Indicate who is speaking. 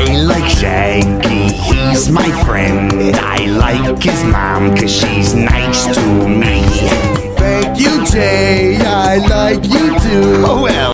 Speaker 1: I like Shaggy, he's my friend. I like his mom, cause she's nice to me.
Speaker 2: Thank you, Jay, I like you too.
Speaker 1: Oh well.